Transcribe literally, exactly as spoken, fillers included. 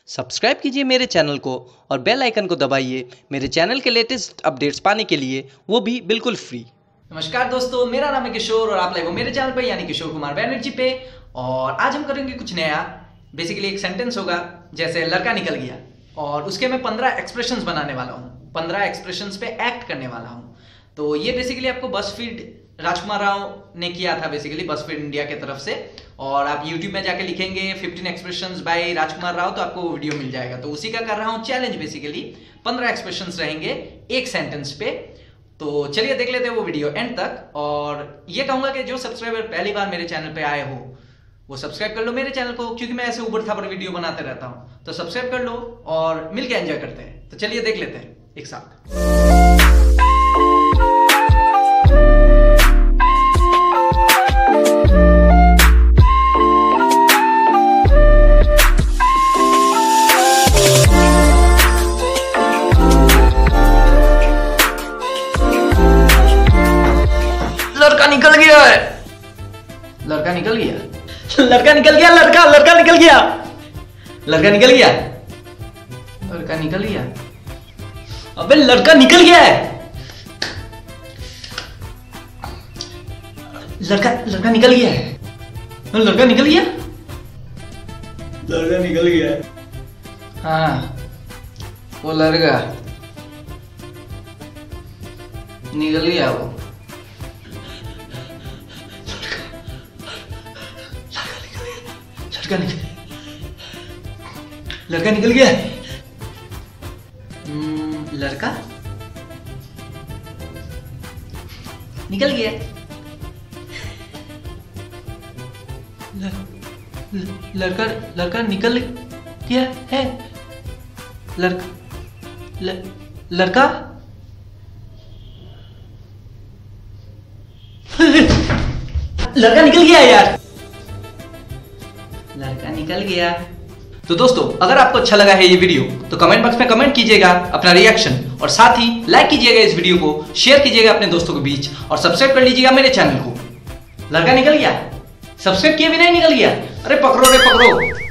Subscribe कीजिए मेरे channel को और बेल आइकन को दबाइए मेरे चैनल के लेटेस्ट अपडेट्स पाने के लिए, वो भी बिल्कुल फ्री। नमस्कार दोस्तों, मेरा नाम है किशोर और आप लाइव हो मेरे चैनल पे यानी किशोर कुमार बैनर्जी पे। और आज हम करेंगे कुछ नया। बेसिकली एक सेंटेंस होगा जैसे लड़का निकल गया, और उसके मैं पंद्रह एक्सप्रेशंस बनाने वाला हूँ, पंद्रह एक्सप्रेशंस पे एक्ट करने वाला हूँ। तो ये बेसिकली आपको बसफीड राजकुमार राव ने किया था, बेसिकली बसफीड इंडिया की तरफ से। और आप YouTube में जाके लिखेंगे fifteen expressions by Rajkummar Rao तो आपको वो वीडियो मिल जाएगा। तो उसी का कर रहा हूँ चैलेंज। बेसिकली पंद्रह एक्सप्रेशंस रहेंगे एक सेंटेंस पे। तो चलिए देख लेते हैं वो वीडियो एंड तक। और ये कहूंगा कि जो सब्सक्राइबर पहली बार मेरे चैनल पे आए हो वो सब्सक्राइब कर लो मेरे चैनल को, क्योंकि मैं ऐसे ऊपर खाबर वीडियो बनाते रहता हूँ। तो सब्सक्राइब कर लो और मिलकर एंजॉय करते हैं। तो चलिए देख लेते हैं एक साथ। लड़का निकल गया है, लड़का निकल गया, लड़का निकल गया, लड़का लड़का निकल गया, लड़का निकल गया, लड़का निकल गया। अबे लड़का निकल गया है, लड़का लड़का निकल गया है, लड़का निकल गया, लड़का निकल गया है। हाँ, वो लड़का निकल गया, वो लड़का निकल लड़का निकल गया है। लड़का निकल गया, लड़का लड़का निकल गया है, लड़का लड़का लड़का निकल गया यार, लड़का निकल गया। तो दोस्तों, अगर आपको अच्छा लगा है ये वीडियो तो कमेंट बॉक्स में कमेंट कीजिएगा अपना रिएक्शन, और साथ ही लाइक कीजिएगा इस वीडियो को, शेयर कीजिएगा अपने दोस्तों के बीच, और सब्सक्राइब कर लीजिएगा मेरे चैनल को। लड़का निकल गया, सब्सक्राइब किए बिना ही निकल गया। अरे पकड़ो रे पकड़ो।